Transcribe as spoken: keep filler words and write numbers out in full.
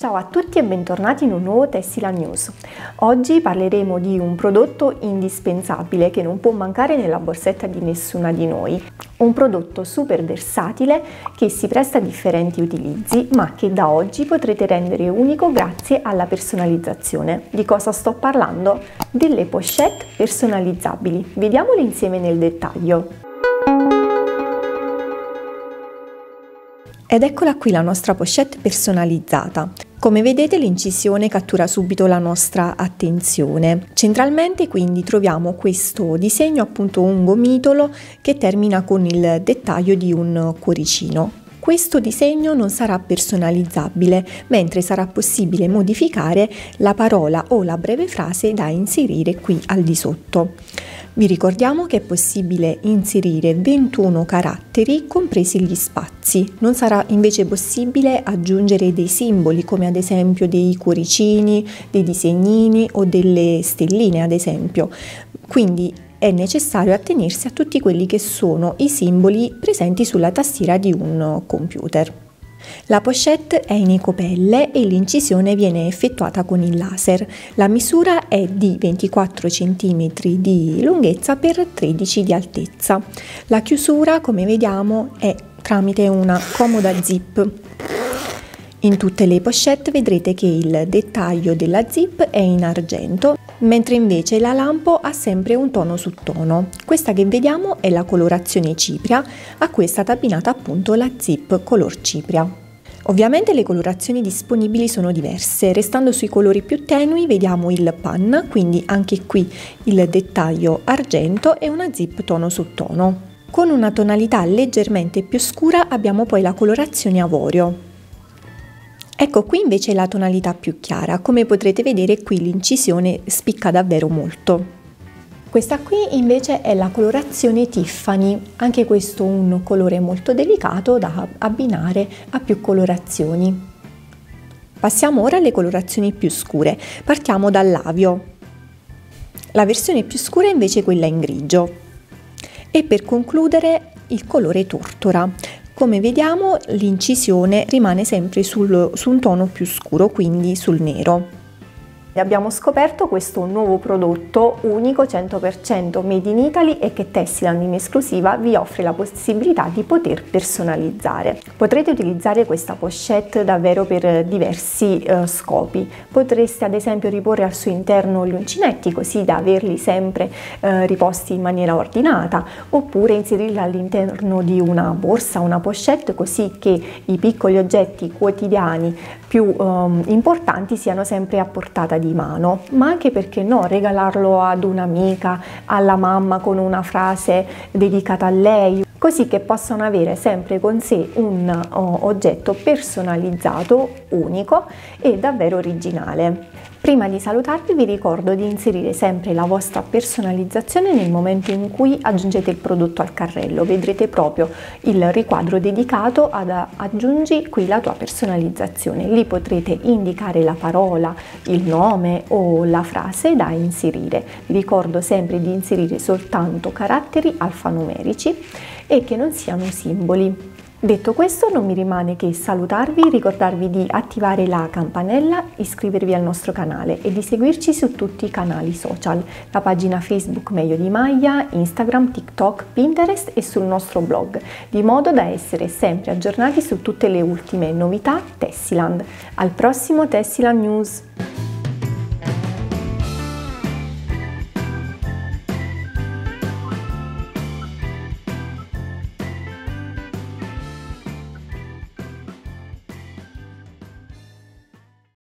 Ciao a tutti e bentornati in un nuovo Tessiland News. Oggi parleremo di un prodotto indispensabile che non può mancare nella borsetta di nessuna di noi. Un prodotto super versatile che si presta a differenti utilizzi, ma che da oggi potrete rendere unico grazie alla personalizzazione. Di cosa sto parlando? Delle pochette personalizzabili. Vediamole insieme nel dettaglio. Ed eccola qui la nostra pochette personalizzata. Come vedete l'incisione cattura subito la nostra attenzione. Centralmente quindi troviamo questo disegno, appunto un gomitolo che termina con il dettaglio di un cuoricino. Questo disegno non sarà personalizzabile, mentre sarà possibile modificare la parola o la breve frase da inserire qui al di sotto. Vi ricordiamo che è possibile inserire ventuno caratteri, compresi gli spazi. Non sarà invece possibile aggiungere dei simboli, come ad esempio dei cuoricini, dei disegnini o delle stelline, ad esempio. Quindi è necessario attenersi a tutti quelli che sono i simboli presenti sulla tastiera di un computer. La pochette è in ecopelle e l'incisione viene effettuata con il laser. La misura è di ventiquattro centimetri di lunghezza per tredici di altezza. La chiusura, come vediamo, è tramite una comoda zip. In tutte le pochette vedrete che il dettaglio della zip è in argento, mentre invece la lampo ha sempre un tono su tono. Questa che vediamo è la colorazione cipria, a cui è stata abbinata appunto la zip color cipria. Ovviamente le colorazioni disponibili sono diverse. Restando sui colori più tenui vediamo il panna, quindi anche qui il dettaglio argento e una zip tono su tono. Con una tonalità leggermente più scura abbiamo poi la colorazione avorio. Ecco qui invece la tonalità più chiara. Come potrete vedere qui l'incisione spicca davvero molto. Questa qui invece è la colorazione Tiffany, anche questo un colore molto delicato da abbinare a più colorazioni. Passiamo ora alle colorazioni più scure. Partiamo dall'avio. La versione più scura è invece quella in grigio. E per concludere il colore tortora. Come vediamo l'incisione rimane sempre sul, su un tono più scuro, quindi sul nero. Abbiamo scoperto questo nuovo prodotto unico cento per cento made in Italy e che Tessiland in esclusiva vi offre la possibilità di poter personalizzare. Potrete utilizzare questa pochette davvero per diversi eh, scopi. Potreste ad esempio riporre al suo interno gli uncinetti così da averli sempre eh, riposti in maniera ordinata, oppure inserirli all'interno di una borsa, una pochette, così che i piccoli oggetti quotidiani più eh, importanti siano sempre a portata di mano, ma anche, perché no, regalarlo ad un'amica, alla mamma con una frase dedicata a lei, così che possano avere sempre con sé un oh, oggetto personalizzato, unico e davvero originale. Prima di salutarvi vi ricordo di inserire sempre la vostra personalizzazione nel momento in cui aggiungete il prodotto al carrello. Vedrete proprio il riquadro dedicato ad aggiungi qui la tua personalizzazione. Lì potrete indicare la parola, il nome o la frase da inserire. Vi ricordo sempre di inserire soltanto caratteri alfanumerici e che non siano simboli. Detto questo, non mi rimane che salutarvi, ricordarvi di attivare la campanella, iscrivervi al nostro canale e di seguirci su tutti i canali social, la pagina Facebook Meglio di Maglia, Instagram, TikTok, Pinterest e sul nostro blog, di modo da essere sempre aggiornati su tutte le ultime novità Tessiland. Al prossimo Tessiland News!